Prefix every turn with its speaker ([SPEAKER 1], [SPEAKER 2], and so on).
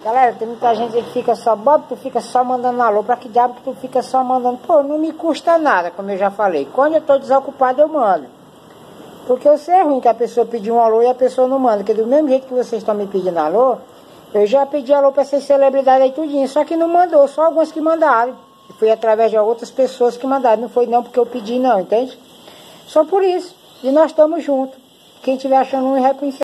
[SPEAKER 1] Galera, tem muita gente que fica só, Bob, tu fica só mandando alô, pra que diabo que tu fica só mandando? Pô, não me custa nada, como eu já falei. Quando eu tô desocupado, eu mando. Porque eu sei ruim que a pessoa pediu um alô e a pessoa não manda. Porque do mesmo jeito que vocês estão me pedindo alô, eu já pedi alô pra essas celebridades aí tudinho. Só que não mandou, só alguns que mandaram. E foi através de outras pessoas que mandaram. Não foi não porque eu pedi não, entende? Só por isso. E nós estamos juntos. Quem estiver achando ruim, vai pro inferno.